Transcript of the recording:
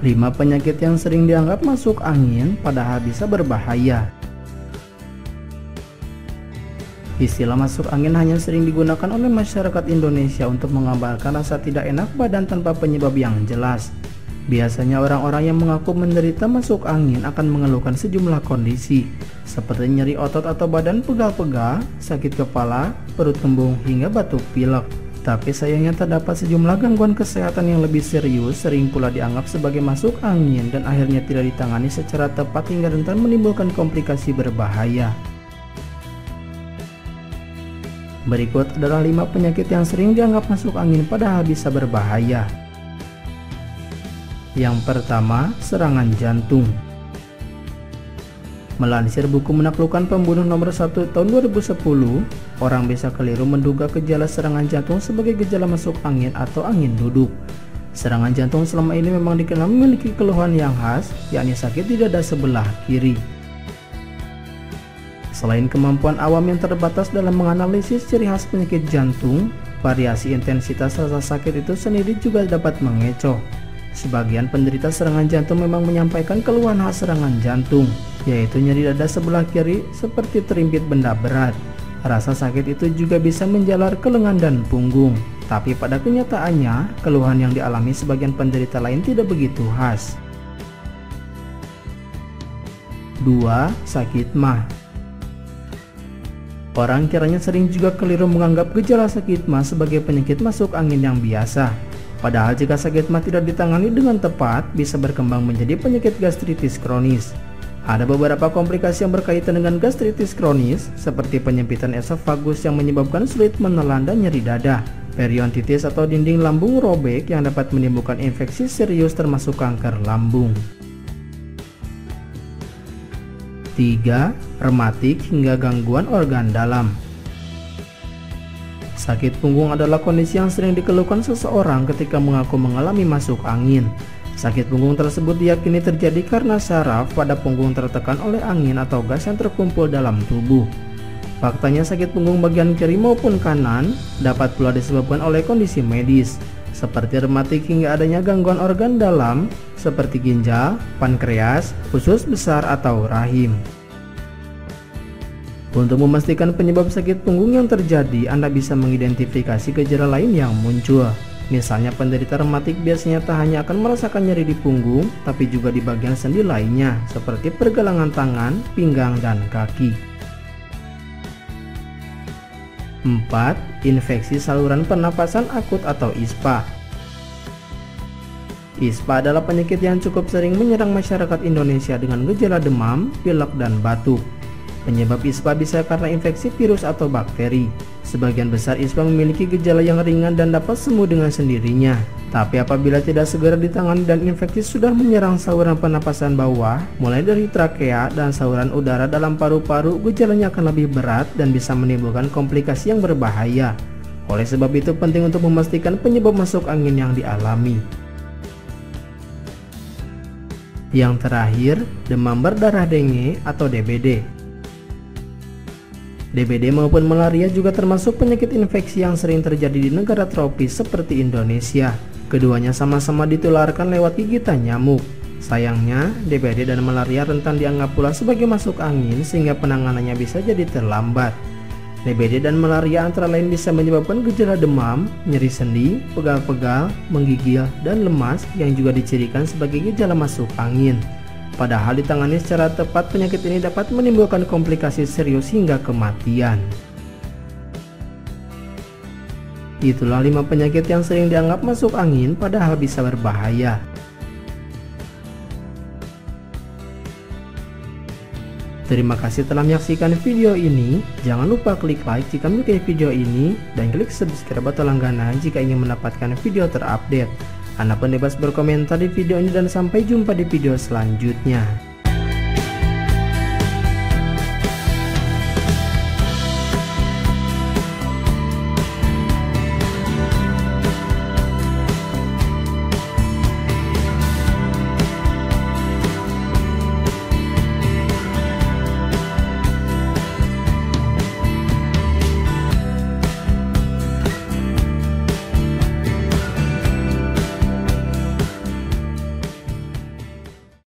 5 penyakit yang sering dianggap masuk angin padahal bisa berbahaya. Istilah masuk angin hanya sering digunakan oleh masyarakat Indonesia untuk menggambarkan rasa tidak enak badan tanpa penyebab yang jelas. Biasanya orang-orang yang mengaku menderita masuk angin akan mengeluhkan sejumlah kondisi, seperti nyeri otot atau badan pegal-pegal, sakit kepala, perut kembung, hingga batuk pilek. Tapi sayangnya terdapat sejumlah gangguan kesehatan yang lebih serius sering pula dianggap sebagai masuk angin dan akhirnya tidak ditangani secara tepat hingga rentan menimbulkan komplikasi berbahaya. Berikut adalah 5 penyakit yang sering dianggap masuk angin padahal bisa berbahaya. Yang pertama, serangan jantung. Melansir buku Menaklukkan Pembunuh nomor 1 tahun 2010, orang bisa keliru menduga gejala serangan jantung sebagai gejala masuk angin atau angin duduk. Serangan jantung selama ini memang dikenal memiliki keluhan yang khas, yakni sakit di dada sebelah kiri. Selain kemampuan awam yang terbatas dalam menganalisis ciri khas penyakit jantung, variasi intensitas rasa sakit itu sendiri juga dapat mengecoh. Sebagian penderita serangan jantung memang menyampaikan keluhan khas serangan jantung, yaitu nyeri dada sebelah kiri seperti terimpit benda berat. Rasa sakit itu juga bisa menjalar ke lengan dan punggung, tapi pada kenyataannya, keluhan yang dialami sebagian penderita lain tidak begitu khas. 2. Sakit mah. Orang kiranya sering juga keliru menganggap gejala sakit mah sebagai penyakit masuk angin yang biasa. Padahal jika sakit mah tidak ditangani dengan tepat, bisa berkembang menjadi penyakit gastritis kronis. Ada beberapa komplikasi yang berkaitan dengan gastritis kronis, seperti penyempitan esofagus yang menyebabkan sulit menelan dan nyeri dada, periodontitis atau dinding lambung robek yang dapat menimbulkan infeksi serius termasuk kanker lambung. 3. Rematik hingga gangguan organ dalam. Sakit punggung adalah kondisi yang sering dikeluhkan seseorang ketika mengaku mengalami masuk angin. Sakit punggung tersebut diyakini terjadi karena saraf pada punggung tertekan oleh angin atau gas yang terkumpul dalam tubuh. Faktanya sakit punggung bagian kiri maupun kanan dapat pula disebabkan oleh kondisi medis, seperti rematik hingga adanya gangguan organ dalam seperti ginjal, pankreas, usus besar atau rahim. Untuk memastikan penyebab sakit punggung yang terjadi, Anda bisa mengidentifikasi gejala lain yang muncul. Misalnya penderita rematik biasanya tak hanya akan merasakan nyeri di punggung, tapi juga di bagian sendi lainnya, seperti pergelangan tangan, pinggang, dan kaki. 4. Infeksi saluran pernapasan akut atau ISPA. ISPA adalah penyakit yang cukup sering menyerang masyarakat Indonesia dengan gejala demam, pilek, dan batuk. Penyebab ISPA bisa karena infeksi virus atau bakteri. Sebagian besar ISPA memiliki gejala yang ringan dan dapat sembuh dengan sendirinya. Tapi apabila tidak segera ditangani dan infeksi sudah menyerang saluran pernapasan bawah, mulai dari trakea dan saluran udara dalam paru-paru, gejalanya akan lebih berat dan bisa menimbulkan komplikasi yang berbahaya. Oleh sebab itu penting untuk memastikan penyebab masuk angin yang dialami. Yang terakhir, demam berdarah dengue atau DBD. DBD maupun malaria juga termasuk penyakit infeksi yang sering terjadi di negara tropis seperti Indonesia. Keduanya sama-sama ditularkan lewat gigitan nyamuk. Sayangnya, DBD dan malaria rentan dianggap pula sebagai masuk angin sehingga penanganannya bisa jadi terlambat. DBD dan malaria antara lain bisa menyebabkan gejala demam, nyeri sendi, pegal-pegal, menggigil, dan lemas yang juga dicirikan sebagai gejala masuk angin. Padahal ditangani secara tepat, penyakit ini dapat menimbulkan komplikasi serius hingga kematian. Itulah 5 penyakit yang sering dianggap masuk angin padahal bisa berbahaya. Terima kasih telah menyaksikan video ini. Jangan lupa klik like jika menyukai video ini dan klik subscribe atau langganan jika ingin mendapatkan video terupdate. Anda pun bebas berkomentar di video ini dan sampai jumpa di video selanjutnya.